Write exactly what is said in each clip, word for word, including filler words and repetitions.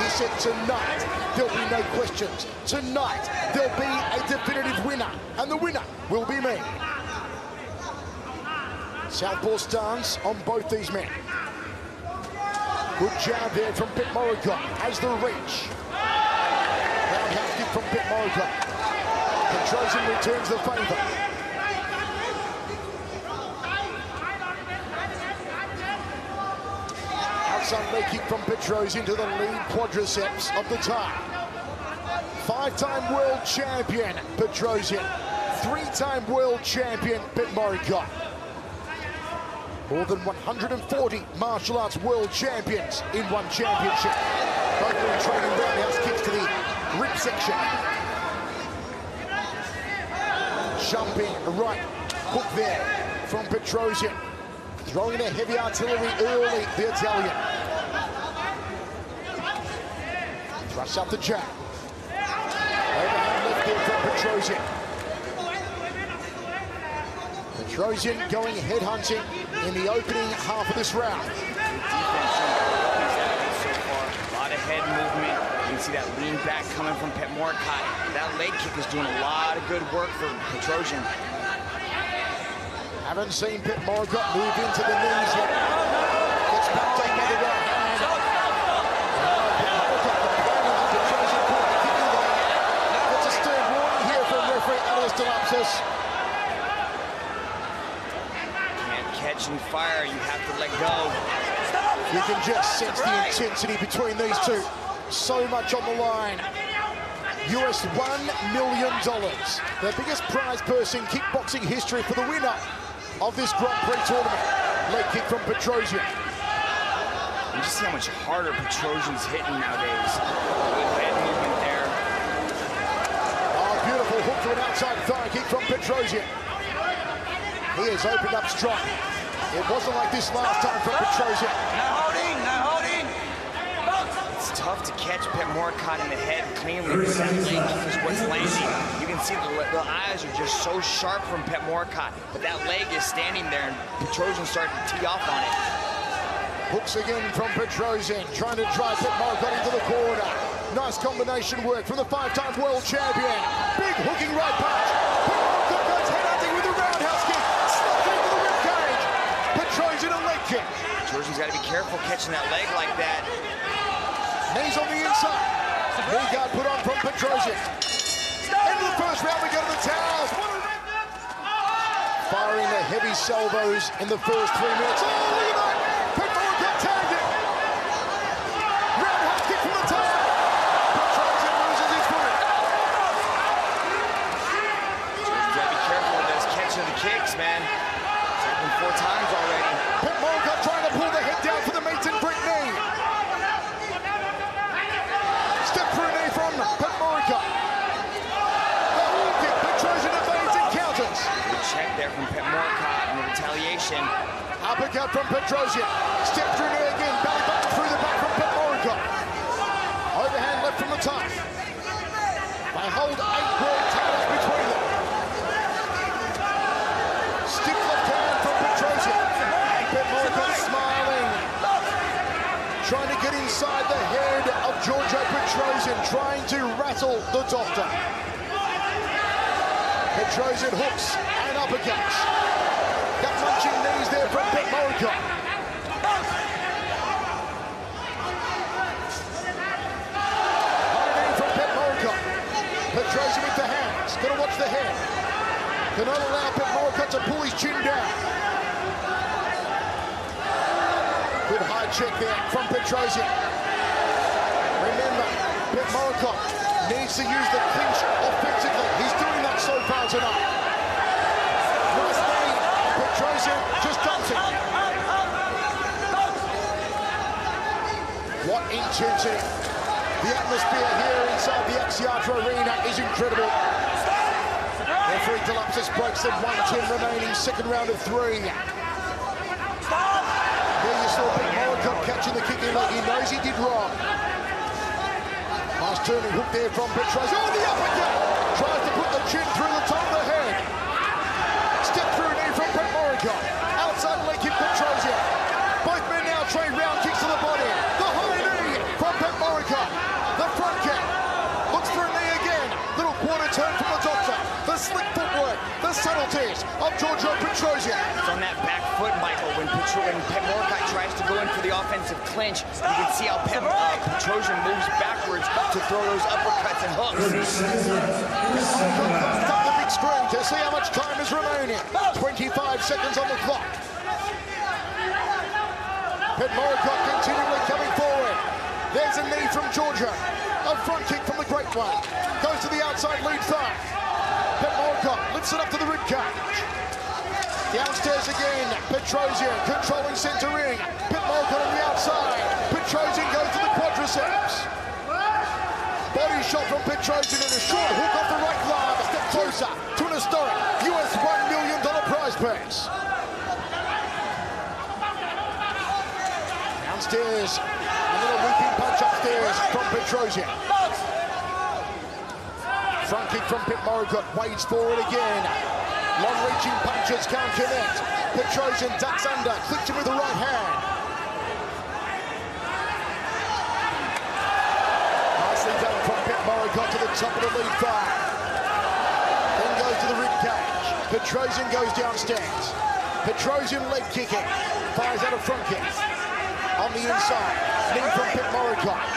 he said tonight there'll be no questions. Tonight there'll be a definitive winner, and the winner will be me. Southpaw stance on both these men. Good jab there from Petchmorakot. Has the reach. Roundhouse kick from Petchmorakot. Petrosyan returns the favour. Outside leg kick from Petrosyan to the lead quadriceps of the tie. Five-time world champion Petrosyan. Three-time world champion Petchmorakot. More than one hundred forty martial arts world champions in one championship. Both doing training roundhouse kicks to the rib section. Jumping right hook there from Petrosyan. Throwing a heavy artillery early, the Italian. Thrusts up the jab. Overhand left there from Petrosyan. Petrosyan going headhunting in the opening half of this round. So far, a lot of head movement. You can see that lean back coming from Petchmorakot. That leg kick is doing a lot of good work for Petrosyan. Haven't seen Petchmorakot move into the knees yet. Gets backed up by the right hand. Petchmorakot, the plan of Petrosyan caught the kicking there. Gets a stern warning here from referee Alice Delapsis. Catch and fire, you have to let go. You can just sense the intensity between these two. So much on the line. U S one million dollars. The biggest prize purse in kickboxing history for the winner of this Grand Prix tournament. Leg kick from Petrosyan. You just see how much harder Petrosyan's hitting nowadays. Good head movement there. Oh, beautiful hook to an outside thigh kick from Petrosyan. He has opened up strong. It wasn't like this last time from Petrosyan. Now holding, now holding. It's tough to catch Petchmorakot in the head cleanly, but that leg kick is what's landing. You can see the, the eyes are just so sharp from Petchmorakot, but that leg is standing there, and Petrosyan's starting to tee off on it. Hooks again from Petrosyan, trying to drive Petchmorakot into the corner. Nice combination work from the five-time world champion. Big hooking right punch. Petchmorakot goes headhunting with a roundhouse kick. Slugging into the ribcage. Petrosyan a leg kick. Petrosyan's got to be careful catching that leg like that. Knees on the inside. Knee guard put on from Petrosyan. End of the first round, we go to the towels. Firing the heavy salvos in the first three minutes. Oh, look at that! Petchmorakot tagged it. Roundhouse kick from the top. Petrosyan loses his footing. Petrosyan's got to be careful with those catching the kicks, man. It's happened four times already. Petchmorakot trying to pull the head down for the meet and greet knee. Step through knee from Petchmorakot. The hook kick, Petrosyan evades and counters. Good check there from Petchmorakot in the retaliation. Uppercut from Petrosyan. Step through knee again, belly button through the back from Petchmorakot. Overhand left from the top. They hold eight world titles between them. Stiff left hand from Petrosyan. And Petchmorakot smiling. Trying to get inside the head of Giorgio Petrosyan, trying to rattle the doctor. Petrosyan hooks and uppercuts. Gut punching knees there from Petchmorakot. Hiding from Petchmorakot. Petrosyan with the hands. Gonna watch the head. Cannot allow Petchmorakot to pull his chin down. Good high check there from Petrosyan. Remember, Petchmorakot needs to use the clinch offensively. He's doing that so far tonight. Nice knee. Petrosyan just dumps it. What intensity. The atmosphere here inside the Axiata Arena is incredible. Referee Delapsis breaks the one ten remaining, second round of three. There you saw Petchmorakot catching the kick in like he knows he did wrong. Nice turning hook there from Petrosyan. Oh, the uppercut! Tries to put the chin through the top of the head. Step through knee from Petchmorakot. Outside leg kick Petrosyan. Both men now trade round kicks to the body. The high knee from Petchmorakot. fingers of Giorgio Petrosyan. It's on that back foot, Michael. When, Petro when Petchmorakot tries to go in for the offensive clinch, you can see how Pet uh, Petrosyan moves backwards to throw those uppercuts and hooks. Stop the big screen to see how much time is remaining. twenty-five seconds on the clock. Petchmorakot continually coming forward. There's a knee from Giorgio. A front kick from the great one. Goes to the outside lead thigh. Petchmorakot lifts it up to the rib cage. Downstairs again. Petrosyan controlling centre ring. Petchmorakot on the outside. Petrosyan goes to the quadriceps. Body shot from Petrosyan and a short hook off the right glove. A step closer to an historic U S one million dollar prize purse. Downstairs, a little looping punch upstairs from Petrosyan. Front kick from Petchmorakot, wades forward again. Long-reaching punches can't connect. Petrosyan ducks under, clicks him with the right hand. Nicely done from Petchmorakot to the top of the lead thigh. Then goes to the rib cage. Petrosyan goes downstairs. Petrosyan leg kicking, fires out a front kick. On the inside, knee from Petchmorakot.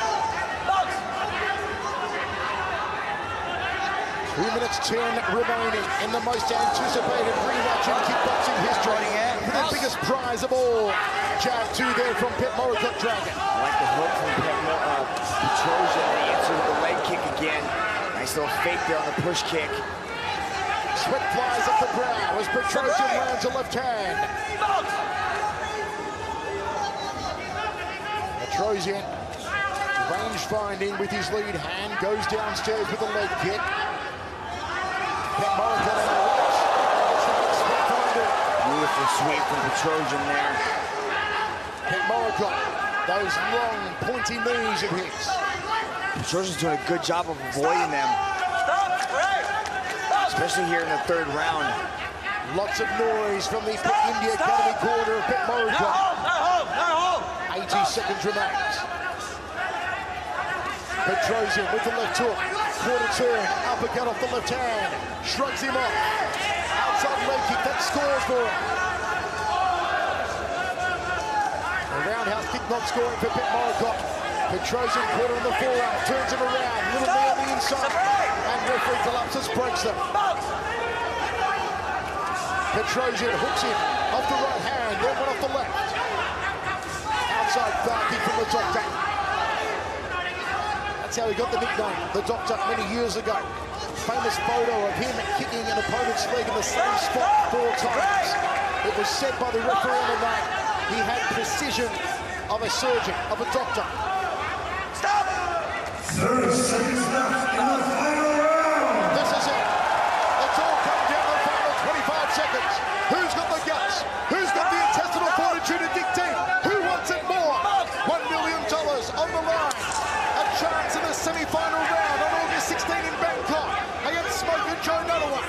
Two minutes ten remaining in the most anticipated rematch in kickboxing history. For the biggest prize of all. Jab two there from Petchmorakot Dragon. I like the hook from uh, Petrosyan. They answer with the leg kick again. Nice little fake there on the push kick. Sweat flies up the brow as Petrosyan lands a left hand. Petrosyan, range finding with his lead hand, goes downstairs with a leg kick. Petchmorakot on the right. Beautiful sweep from Petrosyan there. Petchmorakot, those long, pointy knees of his. Petrosyan's doing a good job of avoiding them. Especially here in the third round. Lots of noise from the India Academy quarter of Petchmorakot. eighty seconds remains. Petrosyan with the left hook. Quarter turn, uppercut off the left hand. Shrugs him off. Outside leg kick, that scores for him. A roundhouse kick not scoring for Petchmorakot. Petrosyan quarter on the forearm, turns him around. Little knee on the inside. And referee collapses, breaks them. Petrosyan hooks him off the right hand, then one off the left. Outside thigh kick from the doctor. That's how he got the nickname, the Doctor, many years ago. Famous photo of him kicking an opponent's leg in the same spot four times. It was said by the referee on the night he had precision of a surgeon, of a doctor. Stop! thirty seconds left in the final round. This is it. It's all come down to the final twenty-five seconds. Who's got the guts? Who's got the intestinal fortitude to dig deep? Who wants it more? One million dollars on the line. A chance in the semi-final round on August sixteenth in Bangkok against Smoker Joe Nuttaway.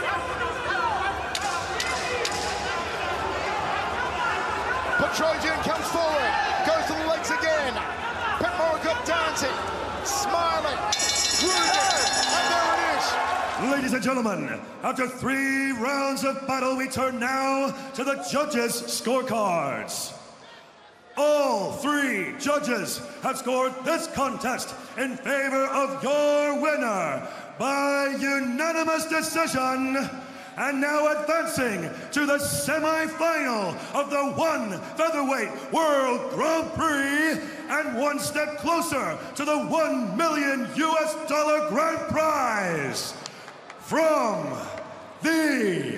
Petrosyan comes forward, goes to the legs again. Petchmorakot dancing, smiling, grooving, and there it is. Ladies and gentlemen, after three rounds of battle, we turn now to the judges' scorecards. All three judges have scored this contest in favor of your winner by unanimous decision. And now advancing to the semi-final of the One Featherweight World Grand Prix and one step closer to the one million U S dollar grand prize. From the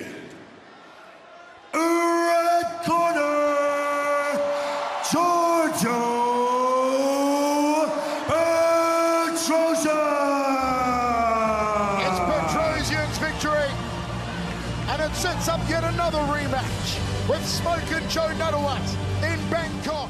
red corner, Giorgio Petrosyan. It's Petrosyan's victory, and it sets up yet another rematch with Smoke and Joe Nuttaway in Bangkok.